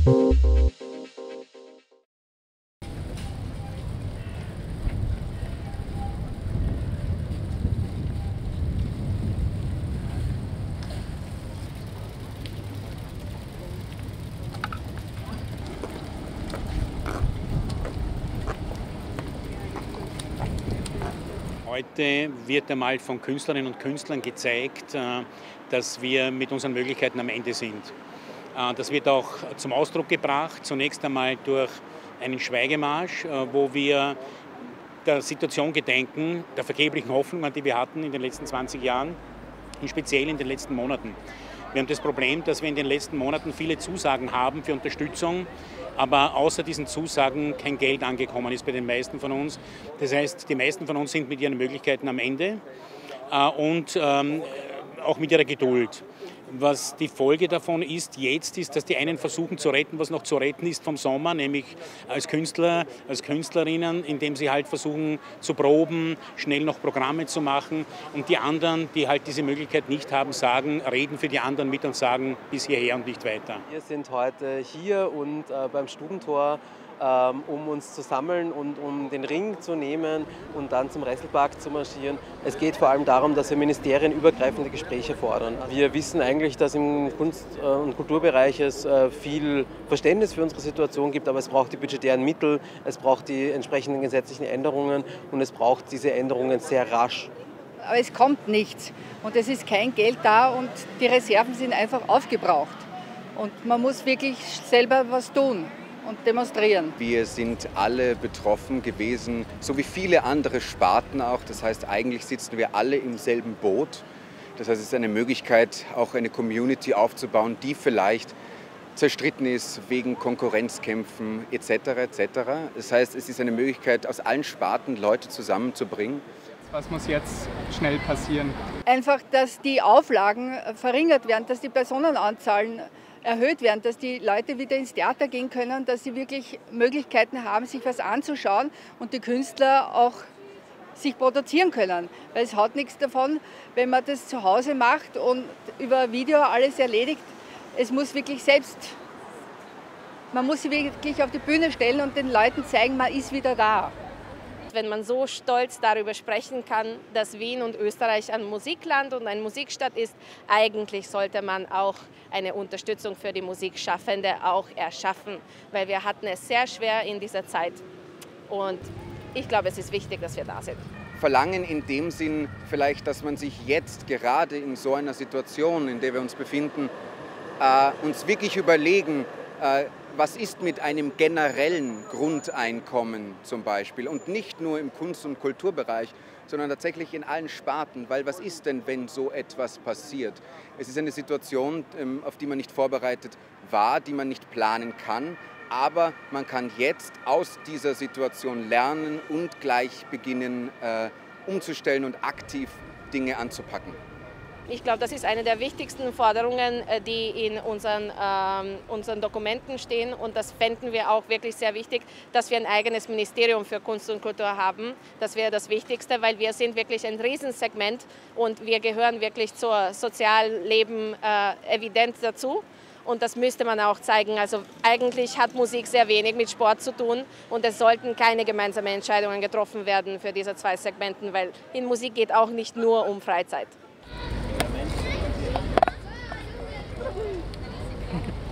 Heute wird einmal von Künstlerinnen und Künstlern gezeigt, dass wir mit unseren Möglichkeiten am Ende sind. Das wird auch zum Ausdruck gebracht, zunächst einmal durch einen Schweigemarsch, wo wir der Situation gedenken, der vergeblichen Hoffnungen, die wir hatten in den letzten 20 Jahren und speziell in den letzten Monaten. Wir haben das Problem, dass wir in den letzten Monaten viele Zusagen haben für Unterstützung, aber außer diesen Zusagen kein Geld angekommen ist bei den meisten von uns. Das heißt, die meisten von uns sind mit ihren Möglichkeiten am Ende und auch mit ihrer Geduld. Was die Folge davon ist jetzt, ist, dass die einen versuchen zu retten, was noch zu retten ist vom Sommer, nämlich als Künstler, als Künstlerinnen, indem sie halt versuchen zu proben, schnell noch Programme zu machen. Und die anderen, die halt diese Möglichkeit nicht haben, reden für die anderen mit und sagen, bis hierher und nicht weiter. Wir sind heute hier und beim Stubentor, um uns zu sammeln und um den Ring zu nehmen und dann zum Resselpark zu marschieren. Es geht vor allem darum, dass wir ministerienübergreifende Gespräche fordern. Wir wissen eigentlich, dass im Kunst- und Kulturbereich es viel Verständnis für unsere Situation gibt, aber es braucht die budgetären Mittel, es braucht die entsprechenden gesetzlichen Änderungen und es braucht diese Änderungen sehr rasch. Aber es kommt nichts und es ist kein Geld da und die Reserven sind einfach aufgebraucht. Und man muss wirklich selber was tun und demonstrieren. Wir sind alle betroffen gewesen, so wie viele andere Sparten auch. Das heißt, eigentlich sitzen wir alle im selben Boot. Das heißt, es ist eine Möglichkeit, auch eine Community aufzubauen, die vielleicht zerstritten ist wegen Konkurrenzkämpfen etc. etc. Das heißt, es ist eine Möglichkeit, aus allen Sparten Leute zusammenzubringen. Was muss jetzt schnell passieren? Einfach, dass die Auflagen verringert werden, dass die Personenanzahlen erhöht werden, dass die Leute wieder ins Theater gehen können, dass sie wirklich Möglichkeiten haben, sich was anzuschauen und die Künstler auch sich produzieren können. Weil es hat nichts davon, wenn man das zu Hause macht und über Video alles erledigt. Es muss wirklich man muss sich wirklich auf die Bühne stellen und den Leuten zeigen, man ist wieder da. Wenn man so stolz darüber sprechen kann, dass Wien und Österreich ein Musikland und eine Musikstadt ist, eigentlich sollte man auch eine Unterstützung für die Musikschaffende auch erschaffen, weil wir hatten es sehr schwer in dieser Zeit und ich glaube, es ist wichtig, dass wir da sind. Verlangen in dem Sinn vielleicht, dass man sich jetzt gerade in so einer Situation, in der wir uns befinden, uns wirklich überlegen, was ist mit einem generellen Grundeinkommen zum Beispiel und nicht nur im Kunst- und Kulturbereich, sondern tatsächlich in allen Sparten, weil was ist denn, wenn so etwas passiert? Es ist eine Situation, auf die man nicht vorbereitet war, die man nicht planen kann, aber man kann jetzt aus dieser Situation lernen und gleich beginnen umzustellen und aktiv Dinge anzupacken. Ich glaube, das ist eine der wichtigsten Forderungen, die in unseren Dokumenten stehen. Und das fänden wir auch wirklich sehr wichtig, dass wir ein eigenes Ministerium für Kunst und Kultur haben. Das wäre das Wichtigste, weil wir sind wirklich ein Riesensegment und wir gehören wirklich zur Sozialleben evident dazu. Und das müsste man auch zeigen. Also eigentlich hat Musik sehr wenig mit Sport zu tun und es sollten keine gemeinsamen Entscheidungen getroffen werden für diese zwei Segmenten, weil in Musik geht auch nicht nur um Freizeit.